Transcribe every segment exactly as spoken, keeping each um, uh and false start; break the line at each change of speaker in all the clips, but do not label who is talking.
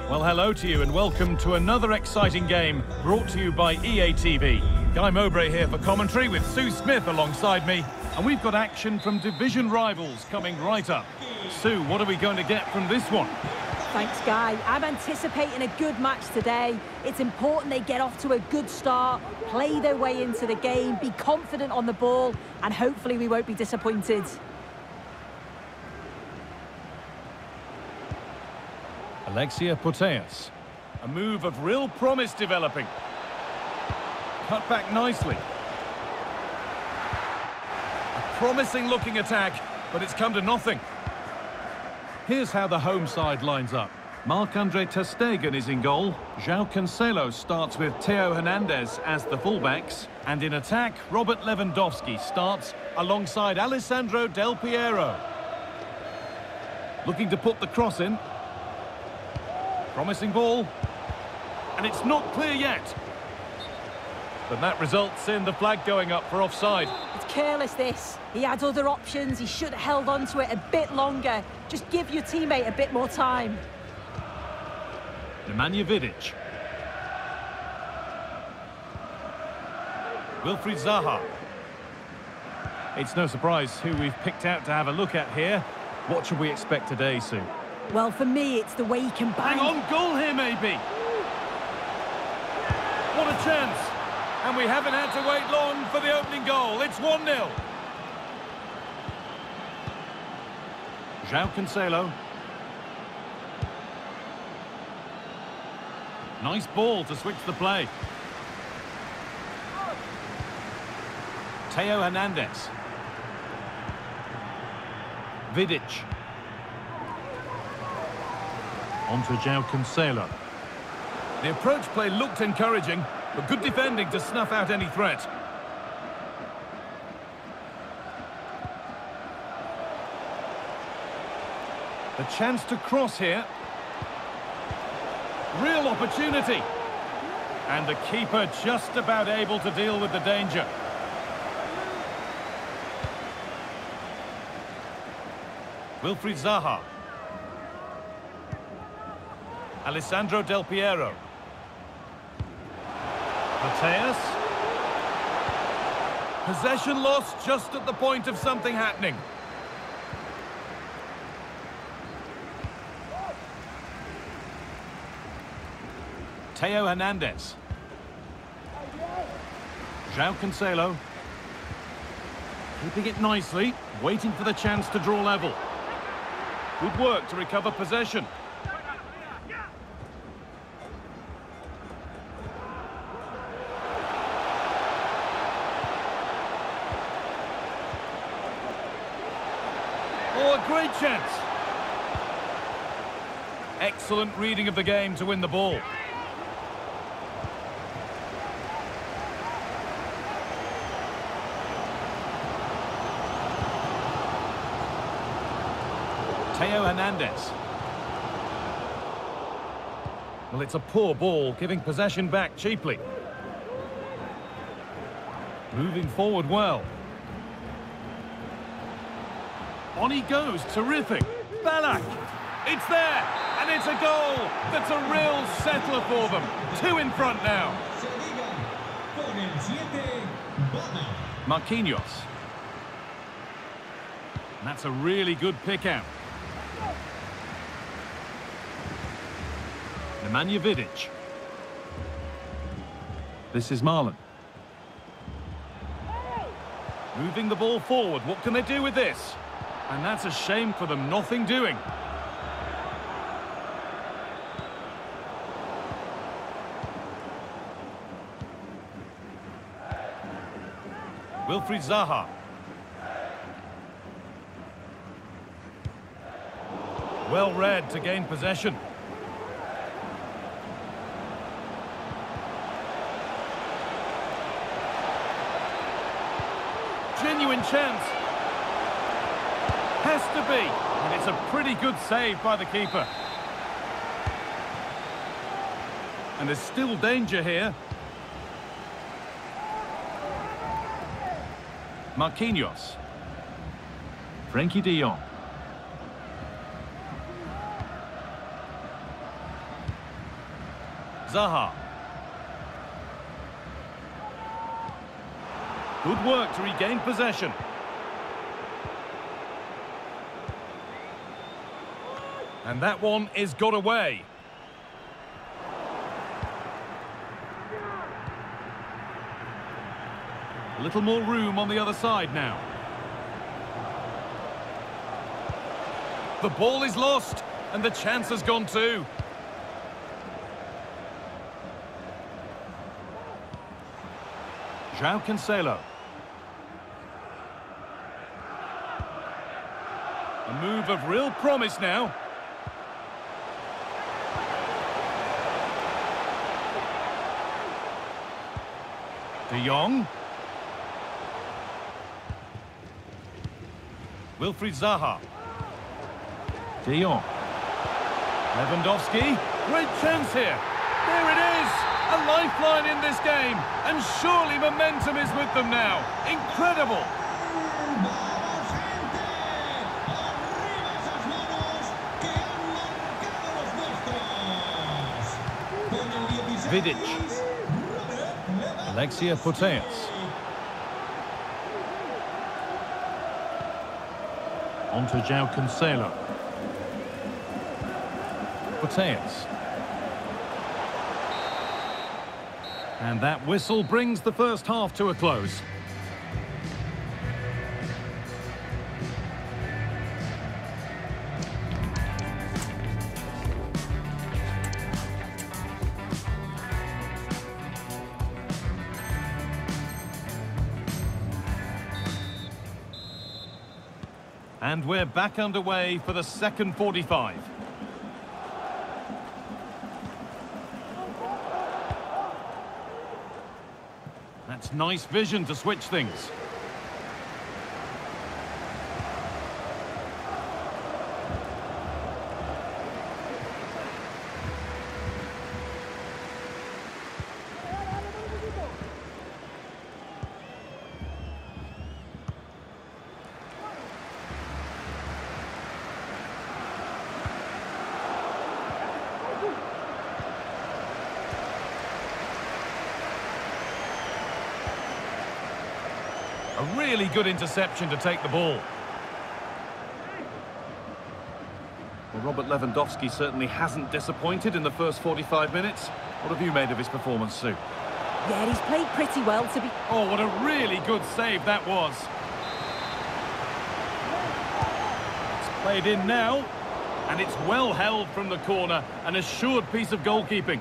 Well, hello to you and welcome to another exciting game brought to you by E A T V. Guy Mowbray here for commentary with Sue Smith alongside me, and we've got action from division rivals coming right up. Sue, what are we going to get from this one?
Thanks, Guy. I'm anticipating a good match today. It's important they get off to a good start, play their way into the game, be confident on the ball, and hopefully we won't be disappointed.
Alexia Putellas. A move of real promise developing. Cut back nicely. A promising looking attack, but it's come to nothing. Here's how the home side lines up. Marc-Andre ter Stegen is in goal. João Cancelo starts with Theo Hernandez as the fullbacks. And in attack, Robert Lewandowski starts alongside Alessandro Del Piero. Looking to put the cross in. Promising ball. And it's not clear yet. But that results in the flag going up for offside.
It's careless, this. He had other options. He should have held on to it a bit longer. Just give your teammate a bit more time.
Nemanja Vidic. Wilfried Zaha. It's no surprise who we've picked out to have a look at here. What should we expect today, Sue?
Well, for me, it's the way he can bang.
Hang on, goal here, maybe. What a chance. And we haven't had to wait long for the opening goal. It's one nil. João Cancelo. Nice ball to switch the play. Theo Hernandez. Vidic. On to João Cancelo. The approach play looked encouraging, but good defending to snuff out any threat. The chance to cross here. Real opportunity. And the keeper just about able to deal with the danger. Wilfried Zaha. Alessandro Del Piero. Putellas. Possession lost just at the point of something happening. Theo Hernandez. João Cancelo. Keeping it nicely, waiting for the chance to draw level. Good work to recover possession. Oh, a great chance. Excellent reading of the game to win the ball. Theo Hernandez. Well, it's a poor ball, giving possession back cheaply. Moving forward well. On he goes, terrific. Ballack, it's there, and it's a goal. That's a real settler for them. Two in front now. Marquinhos. And that's a really good pick out. Nemanja Vidic. This is Marlon. Moving the ball forward. What can they do with this? And that's a shame for them. Nothing doing. Wilfried Zaha. Well read to gain possession. Genuine chance. Has to be. And it's a pretty good save by the keeper. And there's still danger here. Marquinhos. Frenkie de Jong. Zaha. Good work to regain possession. And that one is got away. A little more room on the other side now. The ball is lost, and the chance has gone too. João Cancelo. A move of real promise now. De Jong. Wilfried Zaha. De Jong. Lewandowski. Great chance here. There it is. A lifeline in this game. And surely momentum is with them now. Incredible. Vidic. Alexia Putellas. On to João Cancelo. Putellas. And that whistle brings the first half to a close. And we're back underway for the second forty-five. That's nice vision to switch things. A really good interception to take the ball. Well, Robert Lewandowski certainly hasn't disappointed in the first forty-five minutes. What have you made of his performance, Sue?
Yeah, he's played pretty well to be...
Oh, what a really good save that was. It's played in now, and it's well held from the corner. An assured piece of goalkeeping.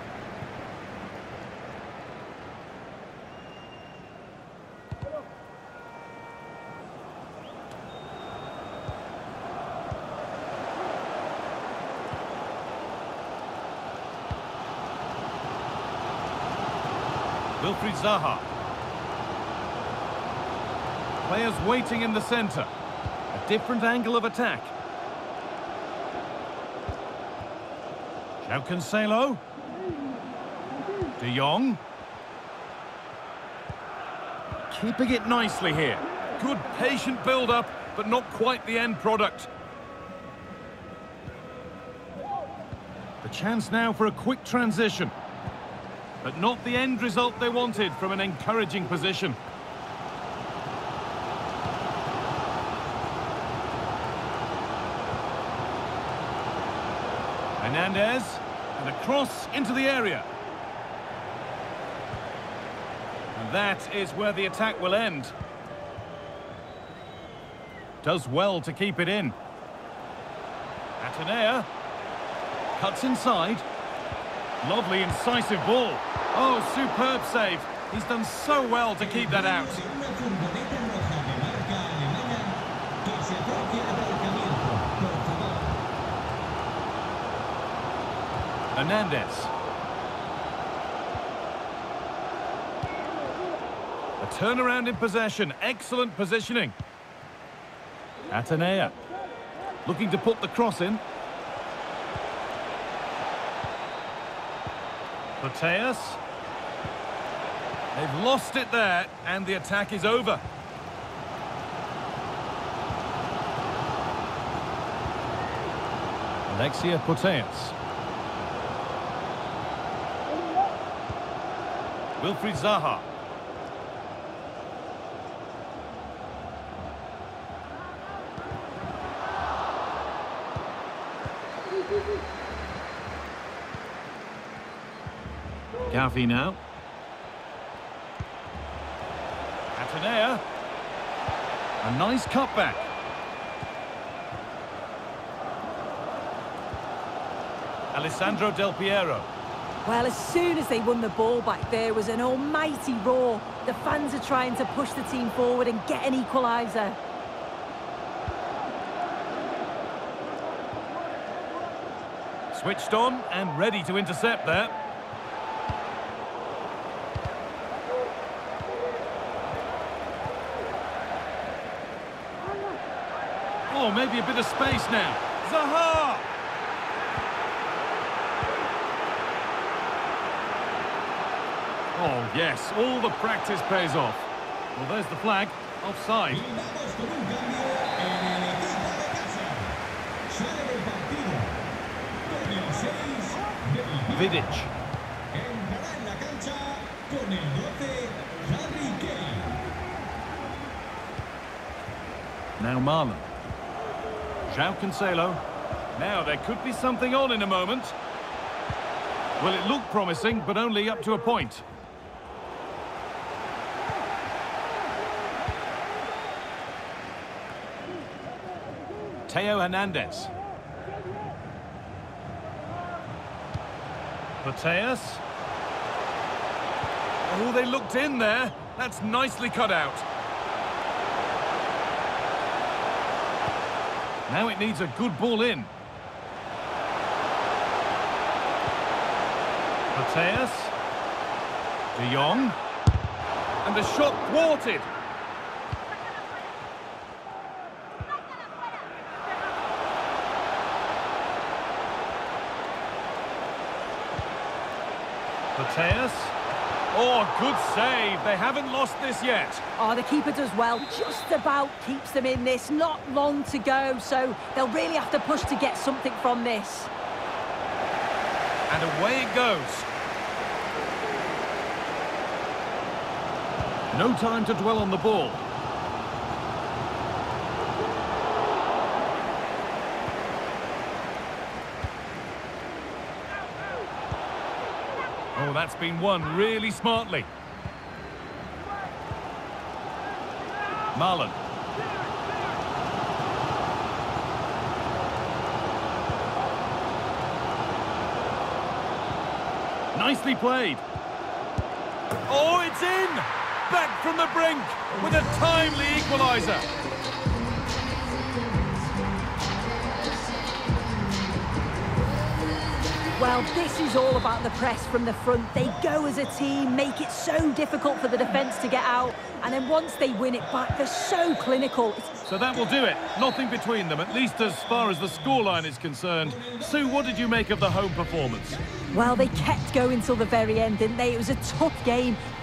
Wilfried Zaha. Players waiting in the centre. A different angle of attack. João Cancelo. De Jong. Keeping it nicely here. Good patient build-up, but not quite the end product. The chance now for a quick transition. But not the end result they wanted from an encouraging position. Hernandez, and a cross into the area. And that is where the attack will end. Does well to keep it in. Atenea cuts inside. Lovely incisive ball. Oh, superb save. He's done so well to keep that out. Hernandez. A turnaround in possession. Excellent positioning. Atenea. Looking to put the cross in. Putellas. They've lost it there, and the attack is over. Alexia Putellas. Wilfried Zaha. Gavi now. Atenea. A nice cutback. Alessandro Del Piero.
Well, as soon as they won the ball back, there was an almighty roar. The fans are trying to push the team forward and get an equaliser.
Switched on and ready to intercept there. Oh, maybe a bit of space now. Zaha! Oh, yes, all the practice pays off. Well, there's the flag. Offside. Vidic. Now Marlon. João Cancelo. Now there could be something on in a moment. Well, it looked promising, but only up to a point. Theo Hernandez. Mateus. Oh, they looked in there. That's nicely cut out. Now it needs a good ball in. Mateus. De Jong. And the shot thwarted. Mateus. Oh, good save. They haven't lost this yet.
Oh, the keeper does well. Just about keeps them in this. Not long to go, so they'll really have to push to get something from this.
And away it goes. No time to dwell on the ball. Oh, that's been won really smartly. Marlon. Nicely played. Oh, it's in! Back from the brink with a timely equaliser.
Well, this is all about the press from the front. They go as a team, make it so difficult for the defence to get out, and then once they win it back, they're so clinical.
So that will do it. Nothing between them, at least as far as the scoreline is concerned. Sue, what did you make of the home performance?
Well, they kept going till the very end, didn't they? It was a tough game,